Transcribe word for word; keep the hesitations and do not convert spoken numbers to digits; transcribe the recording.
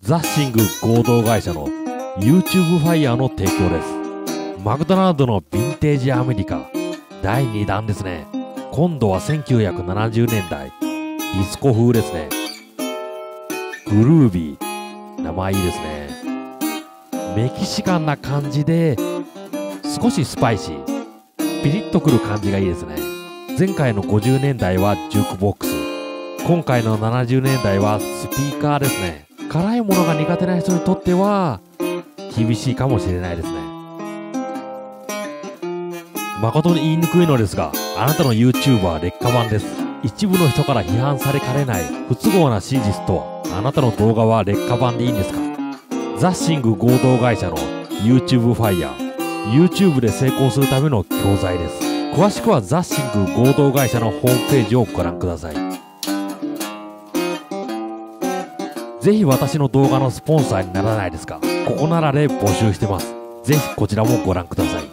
ザッシング合同会社の YouTube ファイヤーの提供です。マクドナルドのヴィンテージアメリカだいにだんですね。今度はせんきゅうひゃくななじゅうねんだい、ディスコ風ですね。グルービー、名前いいですね。メキシカンな感じで少しスパイシー、ピリッとくる感じがいいですね。前回のごじゅうねんだいはジュークボックス、今回のななじゅうねんだいはスピーカーですね。辛いものが苦手な人にとっては厳しいかもしれないですね。誠に言いにくいのですが、あなたの YouTube は劣化版です。一部の人から批判されかねない不都合な真実とは、あなたの動画は劣化版でいいんですか？ザッシング合同会社の YouTube ファイヤー、YouTube で成功するための教材です。詳しくはザッシング合同会社のホームページをご覧ください。ぜひ私の動画のスポンサーにならないですか？ここならで募集してます。ぜひこちらもご覧ください。